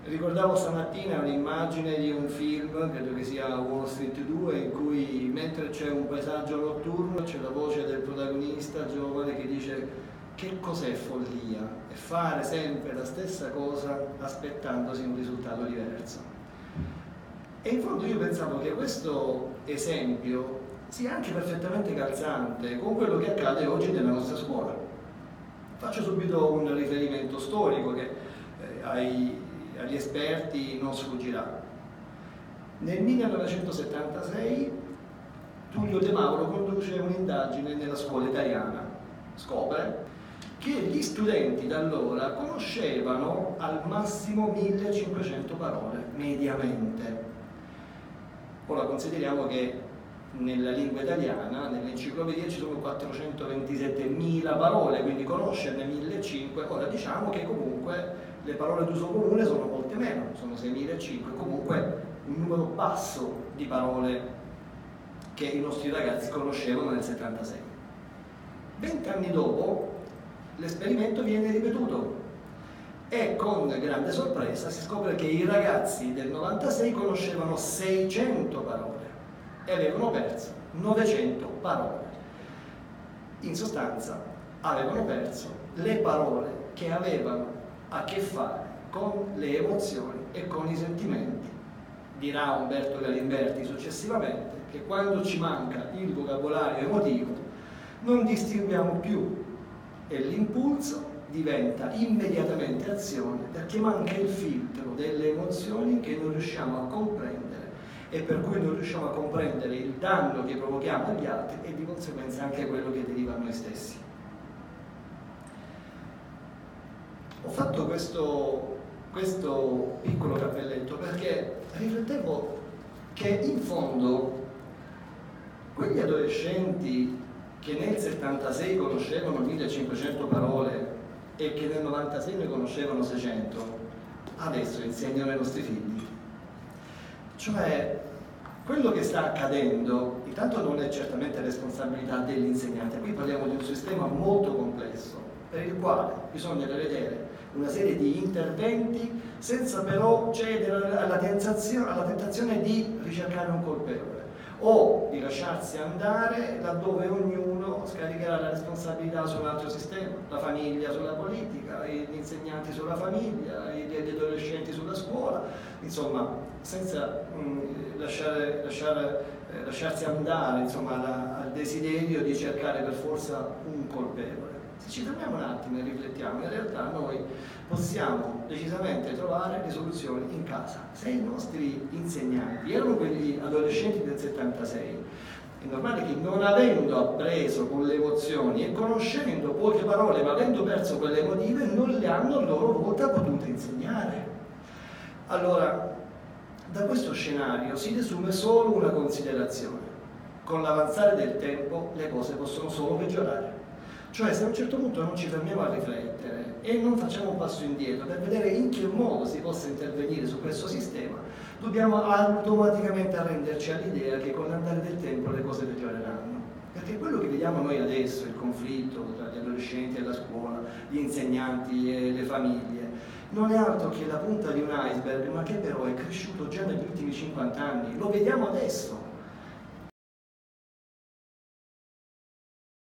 Ricordavo stamattina un'immagine di un film, credo che sia Wall Street 2, in cui mentre c'è un paesaggio notturno c'è la voce del protagonista giovane che dice: che cos'è follia? È fare sempre la stessa cosa aspettandosi un risultato diverso. E in fondo io pensavo che questo esempio sia anche perfettamente calzante con quello che accade oggi nella nostra scuola. Faccio subito un riferimento storico che agli esperti non sfuggirà. Nel 1976 Tullio De Mauro conduce un'indagine nella scuola italiana. Scopre che gli studenti da allora conoscevano al massimo 1500 parole, mediamente. Ora consideriamo che nella lingua italiana, nell'enciclopedia ci sono 427.000 parole, quindi conoscerne 1.500. Ora diciamo che comunque le parole d'uso comune sono molte meno, sono 6.500, comunque un numero basso di parole che i nostri ragazzi conoscevano nel 76. 20 anni dopo l'esperimento viene ripetuto e con grande sorpresa si scopre che i ragazzi del 96 conoscevano 600 parole e avevano perso 900 parole. In sostanza avevano perso le parole che avevano a che fare con le emozioni e con i sentimenti. Dirà Umberto Galimberti successivamente che quando ci manca il vocabolario emotivo non distinguiamo più e l'impulso diventa immediatamente azione perché manca il filtro delle emozioni che non riusciamo a comprendere e per cui non riusciamo a comprendere il danno che provochiamo agli altri e di conseguenza anche quello che deriva a noi stessi. Ho fatto questo piccolo cappelletto perché riflettevo che in fondo quegli adolescenti che nel 76 conoscevano 1500 parole e che nel 96 ne conoscevano 600, adesso insegnano ai nostri figli. Cioè, quello che sta accadendo, intanto non è certamente responsabilità dell'insegnante, qui parliamo di un sistema molto complesso, per il quale bisogna prevedere una serie di interventi senza però cedere alla tentazione di ricercare un colpevole o di lasciarsi andare laddove ognuno scaricherà la responsabilità su un altro sistema, la famiglia sulla politica, gli insegnanti sulla famiglia, gli adolescenti sulla scuola, insomma senza lasciarsi andare insomma, al desiderio di cercare per forza un colpevole. Se ci fermiamo un attimo e riflettiamo, in realtà noi possiamo decisamente trovare le soluzioni in casa. Se i nostri insegnanti erano quegli adolescenti del 76, è normale che non avendo appreso con le emozioni e conoscendo poche parole ma avendo perso quelle emotive, non le hanno a loro volta potute insegnare. Allora, da questo scenario si desume solo una considerazione: con l'avanzare del tempo le cose possono solo peggiorare. Cioè, se a un certo punto non ci fermiamo a riflettere e non facciamo un passo indietro per vedere in che modo si possa intervenire su questo sistema, dobbiamo automaticamente arrenderci all'idea che con l'andare del tempo le cose peggioreranno. Perché quello che vediamo noi adesso, il conflitto tra gli adolescenti e la scuola, gli insegnanti e le famiglie, non è altro che la punta di un iceberg, ma che però è cresciuto già negli ultimi 50 anni. Lo vediamo adesso.